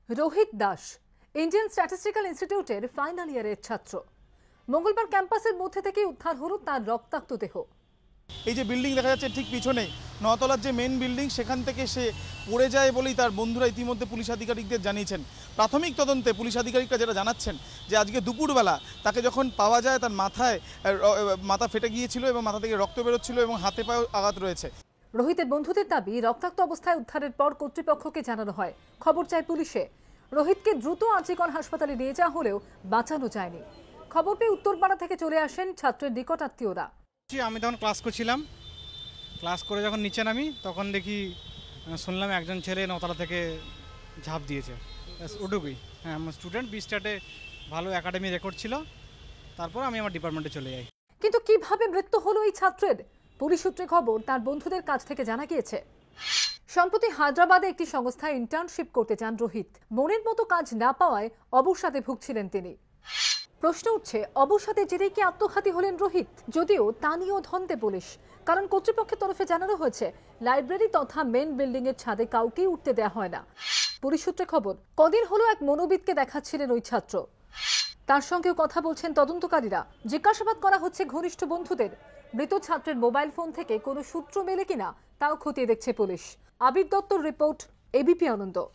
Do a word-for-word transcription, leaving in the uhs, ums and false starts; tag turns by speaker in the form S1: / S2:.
S1: Rohit Das Indian statistical ইনস্টিটিউটের final ইয়ারের ছাত্র। মঙ্গলবার ক্যাম্পাসের মধ্যে থেকে উদ্ধার হলো তার রক্তাক্ত দেহ।
S2: এই যে বিল্ডিং দেখা যাচ্ছে ঠিক পিছনে নতলার যে মেন বিল্ডিং, সেখান থেকে সে পড়ে যায় বলেই তার বন্ধুরা ইতিমধ্যে পুলিশ আধিকারিকদের জানিয়েছেন। প্রাথমিক তদন্তে পুলিশ আধিকারিকরা যেটা জানাচ্ছেন যে আজকে দুপুরবেলা তাকে যখন পাওয়া যায় তার মাথায় মাথা ফেটে গিয়েছিল এবং মাথা থেকে রক্ত বেরোচ্ছিল এবং হাতে পায়ে আঘাত রয়েছে।
S1: রোহিতের বন্ধুদের দাবি, রক্তাক্ত অবস্থায় উদ্ধারের পর কর্তৃপক্ষকে জানানো হয়, খবর চায় পুলিশে। রোহিতকে দ্রুত আরজিকর হাসপাতালে নিয়ে যাওয়া হলেও বাঁচানো যায়নি। খবর পেয়ে উত্তরপাড়া থেকে চলে আসেন ছাত্রের নিকট আত্মীয়রা।
S3: আমি তখন ক্লাস করছিলাম, ক্লাস করে যখন নিচে নামি তখন দেখি শুনলাম একজন ছেলে নতলা থেকে ঝাঁপ দিয়েছে। ওটুকুই। হ্যাঁ, আমার স্টুডেন্ট বি স্টার্টে ভালো একাডেমি রেকর্ড ছিল। তারপর আমি আমার ডিপার্টমেন্টে চলে যাই।
S1: কিন্তু কিভাবে মৃত্যু হলো এই ছাত্রের? পুলিশ সূত্রে খবর, তার বন্ধুদের কাছ থেকে জানা গিয়েছে সম্প্রতি হায়দ্রাবাদে একটি সংস্থায় ইন্টার্নশিপ করতে চান রোহিত। মনের মতো কাজ না পাওয়ায় অবসাদে ভুগছিলেন তিনি। প্রশ্ন উঠছে, অবসাদের জেরেই কি আত্মঘাতী হলেন রোহিত? যদিও তা নিয়েও ধন্দে পুলিশ, কারণ কর্তৃপক্ষের তরফে জানানো হয়েছে লাইব্রেরি তথা মেন বিল্ডিং এর ছাদে কাউকেই উঠতে দেওয়া হয় না। পুলিশ সূত্রে খবর, কদিন হলো এক মনোবিদকে দেখাচ্ছিলেন ওই ছাত্র। তার সঙ্গেও কথা বলছেন তদন্তকারীরা। জিজ্ঞাসাবাদ করা হচ্ছে ঘনিষ্ঠ বন্ধুদের। মৃত ছাত্রের মোবাইল ফোন থেকে কোনো সূত্র মেলে কিনা তাও খতিয়ে দেখছে পুলিশ। আবির দত্তর রিপোর্ট, এবিপি আনন্দ।